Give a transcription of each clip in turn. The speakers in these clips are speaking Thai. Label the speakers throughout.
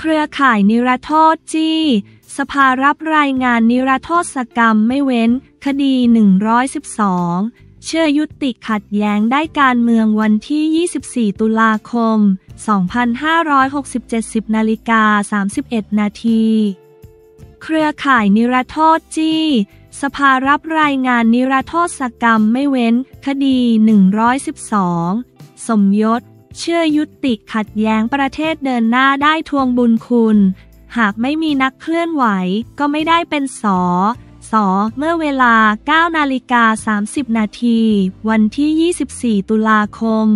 Speaker 1: รือข่ายนิรโทษจี้สภารับรายงานนิรโทษกรรมไม่เว้นคดี112เชื่อยุติขัดแย้งได้การเมืองวันที่24ตุลาคม2567 10:31 น.เครือข่ายนิรโทษจี้สภารับรายงานนิรโทษกรรมไม่เว้นคดี112สมยศเชื่อยุติขัดแย้งประเทศเดินหน้าได้ทวงบุญคุณหากไม่มีนักเคลื่อนไหวก็ไม่ได้เป็นส.เมื่อเวลา 9:30 น.วันที่24ตุลาคม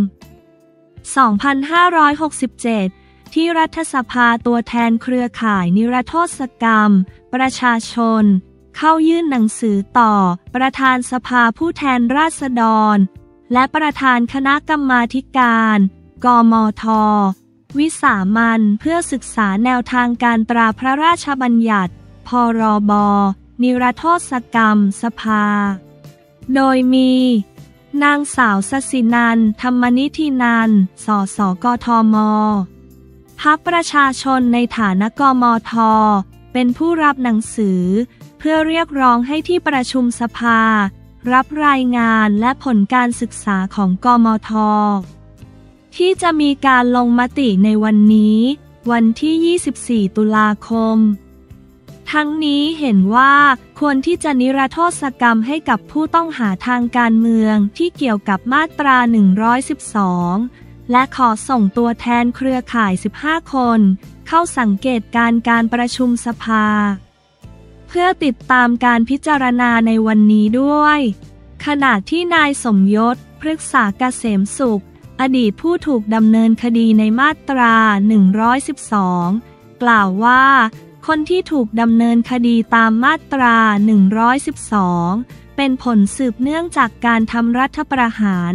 Speaker 1: 2567ที่รัฐสภาตัวแทนเครือข่ายนิรโทษกรรมประชาชนเข้ายื่นหนังสือต่อประธานสภาผู้แทนราษฎรและประธานคณะกรรมาธิการกมท.วิสามัญเพื่อศึกษาแนวทางการตราพระราชบัญญัติพรบ.นิรโทษกรรมสภาโดยมีนางสาวศศินันท์ธรรมนิธินันท์ สส.กทม.พรรคประชาชนในฐานะกมท.เป็นผู้รับหนังสือเพื่อเรียกร้องให้ที่ประชุมสภารับรายงานและผลการศึกษาของกมท.ที่จะมีการลงมติในวันนี้วันที่24ตุลาคมทั้งนี้เห็นว่าควรที่จะนิรโทษกรรมให้กับผู้ต้องหาทางการเมืองที่เกี่ยวกับมาตรา112และขอส่งตัวแทนเครือข่าย15คนเข้าสังเกตการประชุมสภาเพื่อติดตามการพิจารณาในวันนี้ด้วยขณะที่นายสมยศพฤกษาเกษมสุขอดีตผู้ถูกดำเนินคดีในมาตรา112กล่าวว่าคนที่ถูกดำเนินคดีตามมาตรา112เป็นผลสืบเนื่องจากการทำรัฐประหาร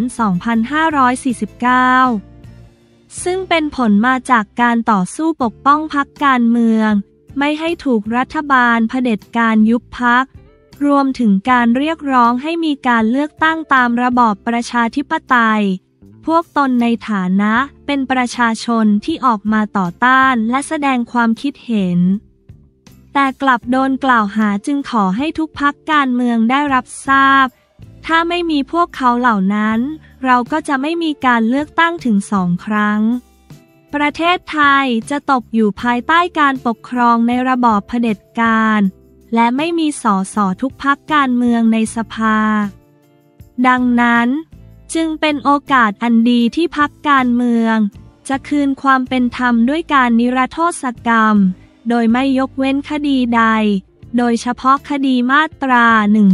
Speaker 1: 2549ซึ่งเป็นผลมาจากการต่อสู้ปกป้องพรรคการเมืองไม่ให้ถูกรัฐบาลเผด็จการยุบพรรครวมถึงการเรียกร้องให้มีการเลือกตั้งตามระบอบประชาธิปไตยพวกตนในฐานะเป็นประชาชนที่ออกมาต่อต้านและแสดงความคิดเห็นแต่กลับโดนกล่าวหาจึงขอให้ทุกพรรคการเมืองได้รับทราบถ้าไม่มีพวกเขาเหล่านั้นเราก็จะไม่มีการเลือกตั้งถึง2 ครั้งประเทศไทยจะตกอยู่ภายใต้การปกครองในระบอบเผด็จการและไม่มีส.ส.ทุกพรรคการเมืองในสภาดังนั้นจึงเป็นโอกาสอันดีที่พรรคการเมืองจะคืนความเป็นธรรมด้วยการนิรโทษกรรมโดยไม่ยกเว้นคดีใดโดยเฉพาะคดีมาตรา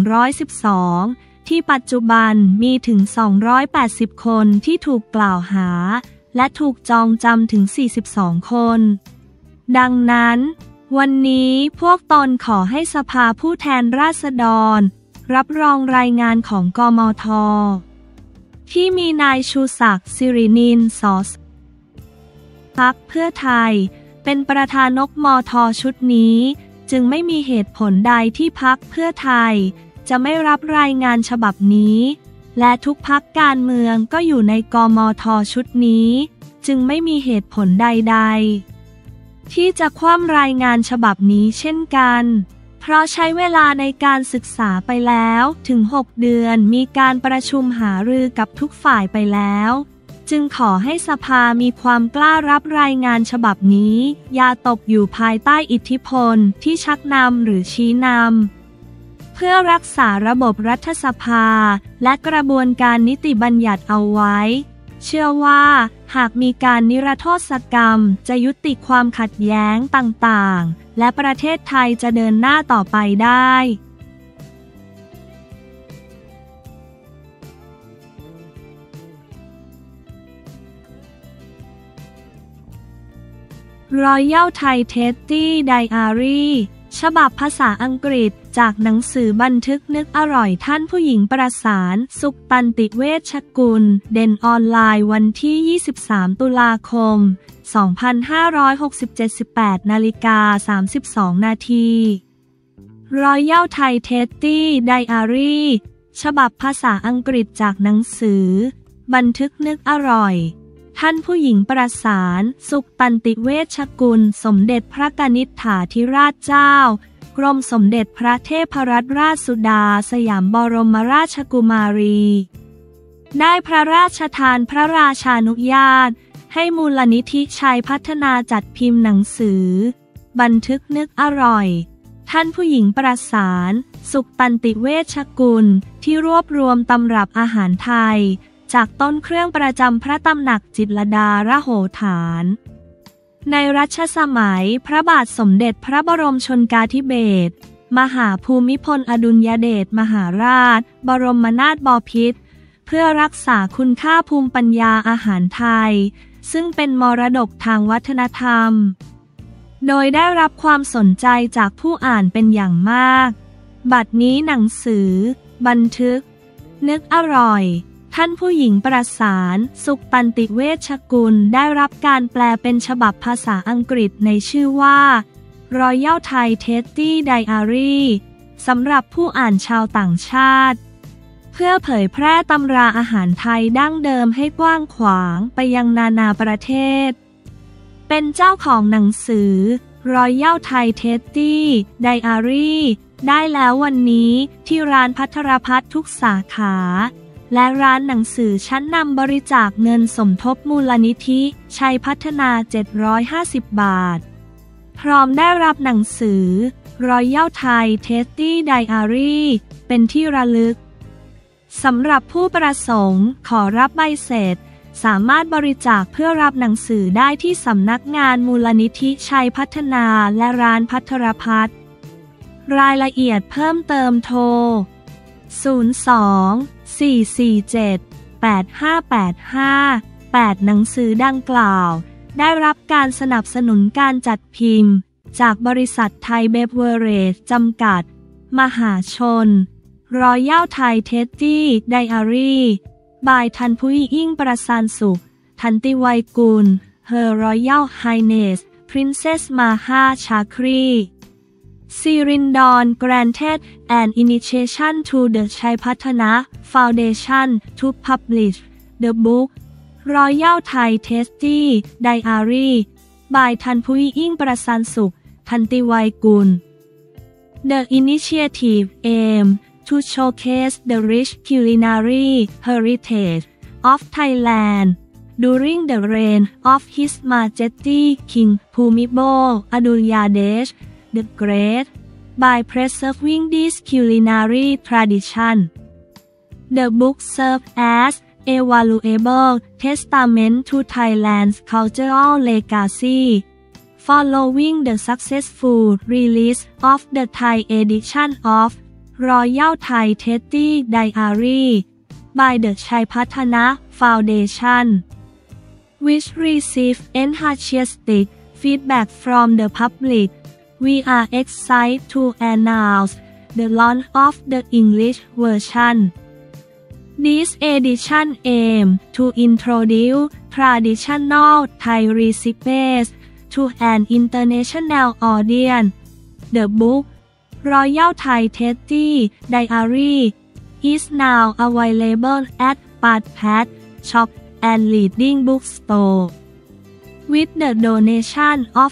Speaker 1: 112ที่ปัจจุบันมีถึง280คนที่ถูกกล่าวหาและถูกจองจำถึง42คนดังนั้นวันนี้พวกตนขอให้สภาผู้แทนราษฎรรับรองรายงานของกมท.ที่มีนายชูศักดิ์ สิรินิน สส.พรรคเพื่อไทยเป็นประธานกมท.ชุดนี้จึงไม่มีเหตุผลใดที่พรรคเพื่อไทยจะไม่รับรายงานฉบับนี้และทุกพรรคการเมืองก็อยู่ในกมท.ชุดนี้จึงไม่มีเหตุผลใดๆที่จะคว่ำรายงานฉบับนี้เช่นกันเพราะใช้เวลาในการศึกษาไปแล้วถึง6 เดือนมีการประชุมหารือกับทุกฝ่ายไปแล้วจึงขอให้สภามีความกล้ารับรายงานฉบับนี้อย่าตกอยู่ภายใต้อิทธิพลที่ชักนำหรือชี้นำเพื่อรักษาระบบรัฐสภาและกระบวนการนิติบัญญัติเอาไว้เชื่อว่าหากมีการนิรโทษกรรมจะยุติความขัดแย้งต่างๆและประเทศไทยจะเดินหน้าต่อไปได้Royal Thai Tasty Diary ฉบับภาษาอังกฤษจากหนังสือบันทึกนึกอร่อยท่านผู้หญิงประสานสุขตันติเวชกุลเด่นออนไลน์วันที่23ตุลาคม2567 18:32 น.Royal Thai Tasty Diary ฉบับภาษาอังกฤษจากหนังสือบันทึกนึกอร่อยท่านผู้หญิงประสานสุขตันติเวชกุลสมเด็จพระกนิษฐาธิราชเจ้ากรมสมเด็จพระเทพรัตนราชสุดาสยามบรมราชกุมารีได้พระราชทานพระราชานุญาตให้มูลนิธิชัยพัฒนาจัดพิมพ์หนังสือบันทึกนึกอร่อยท่านผู้หญิงประสานสุขตันติเวชกุลที่รวบรวมตำรับอาหารไทยจากต้นเครื่องประจำพระตำหนักจิตรลดาระโหฐานในรัชสมัยพระบาทสมเด็จพระบรมชนกาธิเบศรมหาภูมิพลอดุลยเดชมหาราชบรมนาถบพิตรเพื่อรักษาคุณค่าภูมิปัญญาอาหารไทยซึ่งเป็นมรดกทางวัฒนธรรมโดยได้รับความสนใจจากผู้อ่านเป็นอย่างมากบัดนี้หนังสือบันทึกนึกอร่อยท่านผู้หญิงประสานสุขตันติเวชกุลได้รับการแปลเป็นฉบับภาษาอังกฤษในชื่อว่า Royal Thai Tasty Diary สำหรับผู้อ่านชาวต่างชาติเพื่อเผยแพร่ตำราอาหารไทยดั้งเดิมให้กว้างขวางไปยังนานาประเทศเป็นเจ้าของหนังสือ Royal Thai Tasty Diary ได้แล้ววันนี้ที่ร้านภัทรพัฒน์ทุกสาขาและร้านหนังสือชั้นนำบริจาคเงินสมทบมูลนิธิชัยพัฒนา750 บาทพร้อมได้รับหนังสือ Royal Thai Tasty Diary เป็นที่ระลึกสำหรับผู้ประสงค์ขอรับใบเสร็จสามารถบริจาคเพื่อรับหนังสือได้ที่สำนักงานมูลนิธิชัยพัฒนาและร้านภัทรพัฒน์รายละเอียดเพิ่มเติมโทร 02-447-8585 หนังสือดังกล่าวได้รับการสนับสนุนการจัดพิมพ์จากบริษัทไทยเบเวอเรจจำกัดมหาชน Royal Thai Tasty Diary บายทันพุยอิ่งประสานสุขทันติไวยกุล Her Royal Highness Princess Maha Chakri Sirindorn granted an initiation to the Chai Patana Foundation to publish the book Royal Thai Tasty Diary บายทันพุยอิ่งประสานสุขทันติไวยกุล The initiative aims to showcase the rich culinary heritage of Thailand during the reign of His Majesty King Bhumibol Adulyadej the Great by preserving this culinary tradition. The book serves as a valuable testament to Thailand's cultural legacy. Following the successful release of the Thai edition of Royal Thai Tasty Diary by the Chai Patana Foundation, which received enthusiastic feedback from the public, we are excited to announce the launch of the English version. This edition aims to introduce traditional Thai recipes to an international audience. The book Royal Thai Tasty Diary is now available at Patpat Shop and Reading Bookstore. With the donation of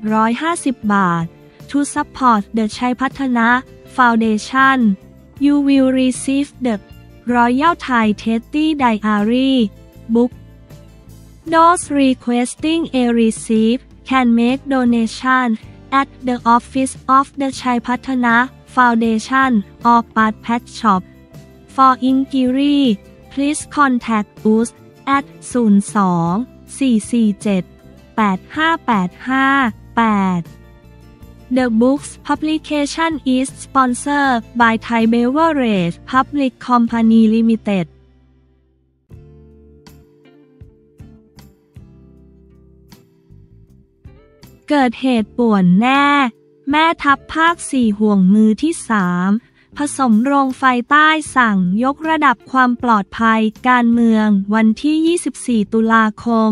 Speaker 1: 750 baht to support the Chai Patana Foundation, you will receive the Royal Thai Tasty Diary book. Those requesting a receipt can make donation at the office of the Chai Patana Foundation or Patpat Shop. For inquiry, please contact us at 02-447-85858. The book's publication is sponsored by Thai Beverage Public Company Limited. เกิดเหตุป่วนแน่แม่ทัพภาค 4 ห่วงมือที่ 3 ผสมโรงไฟใต้สั่งยกระดับความปลอดภัยการเมืองวันที่ 24 ตุลาคม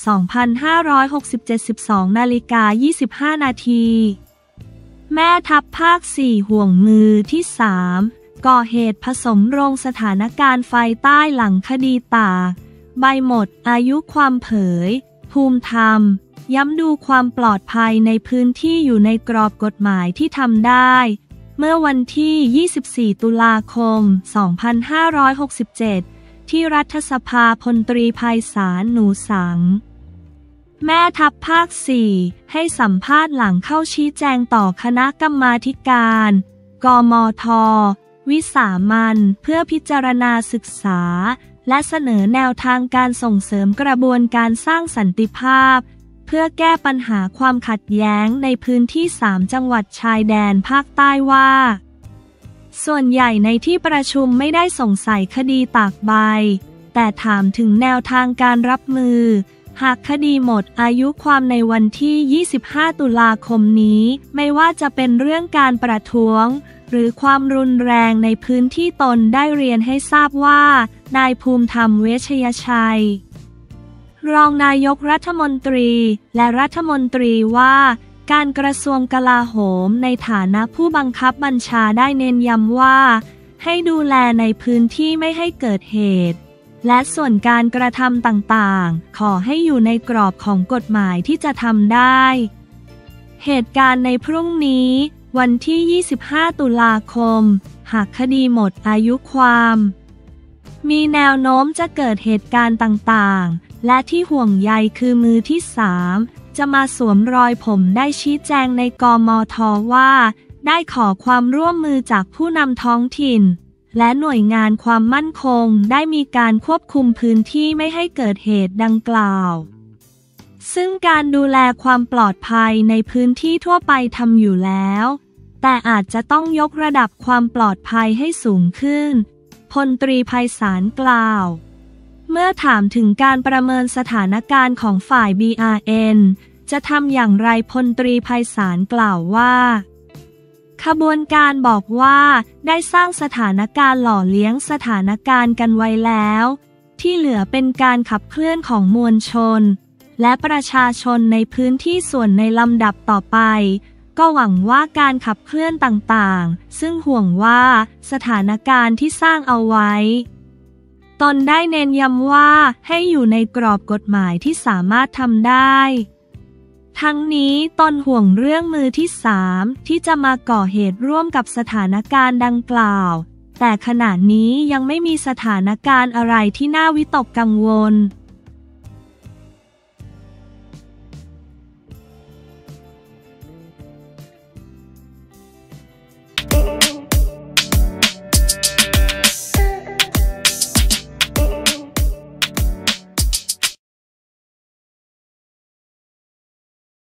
Speaker 1: 2567 12:25 นาทีแม่ทัพภาค 4 ห่วงมือที่ 3 ก่อเหตุผสมโรงสถานการณ์ไฟใต้หลังคดีตากใบหมดอายุความเผยภูมิธรรมย้ำดูความปลอดภัยในพื้นที่อยู่ในกรอบกฎหมายที่ทำได้เมื่อวันที่ 24 ตุลาคม 2567 ที่รัฐสภาพลตรีไพศาล หนูสังแม่ทัพภาค 4 ให้สัมภาษณ์หลังเข้าชี้แจงต่อคณะกรรมาธิการ กมท.วิสามัญเพื่อพิจารณาศึกษาและเสนอแนวทางการส่งเสริมกระบวนการสร้างสันติภาพเพื่อแก้ปัญหาความขัดแย้งในพื้นที่ 3 จังหวัดชายแดนภาคใต้ว่าส่วนใหญ่ในที่ประชุมไม่ได้สงสัยคดีตากใบแต่ถามถึงแนวทางการรับมือหากคดีหมดอายุความในวันที่ 25 ตุลาคมนี้ไม่ว่าจะเป็นเรื่องการประท้วงหรือความรุนแรงในพื้นที่ตนได้เรียนให้ทราบว่านายภูมิธรรมเวชยชัยรองนายกรัฐมนตรีและรัฐมนตรีว่าการกระทรวงกลาโหมในฐานะผู้บังคับบัญชาได้เน้นย้ำว่าให้ดูแลในพื้นที่ไม่ให้เกิดเหตุและส่วนการกระทำต่างๆขอให้อยู่ในกรอบของกฎหมายที่จะทำได้เหตุการณ์ในพรุ่งนี้วันที่ 25 ตุลาคมหากคดีหมดอายุความมีแนวโน้มจะเกิดเหตุการณ์ต่างๆและที่ห่วงใยคือมือที่ 3จะมาสวมรอยผมได้ชี้แจงในกมท.ว่าได้ขอความร่วมมือจากผู้นำท้องถิ่นและหน่วยงานความมั่นคงได้มีการควบคุมพื้นที่ไม่ให้เกิดเหตุดังกล่าวซึ่งการดูแลความปลอดภัยในพื้นที่ทั่วไปทำอยู่แล้วแต่อาจจะต้องยกระดับความปลอดภัยให้สูงขึ้นพลตรีไพศาลกล่าวเมื่อถามถึงการประเมินสถานการณ์ของฝ่าย BRN จะทำอย่างไรพลตรีไพศาลกล่าวว่าขบวนการบอกว่าได้สร้างสถานการณ์หล่อเลี้ยงสถานการณ์กันไว้แล้วที่เหลือเป็นการขับเคลื่อนของมวลชนและประชาชนในพื้นที่ส่วนในลำดับต่อไปก็หวังว่าการขับเคลื่อนต่างๆซึ่งห่วงว่าสถานการณ์ที่สร้างเอาไว้ตนได้เน้นย้ำว่าให้อยู่ในกรอบกฎหมายที่สามารถทำได้ทั้งนี้ตนห่วงเรื่องมือที่ 3ที่จะมาก่อเหตุร่วมกับสถานการณ์ดังกล่าวแต่ขณะนี้ยังไม่มีสถานการณ์อะไรที่น่าวิตกกังวล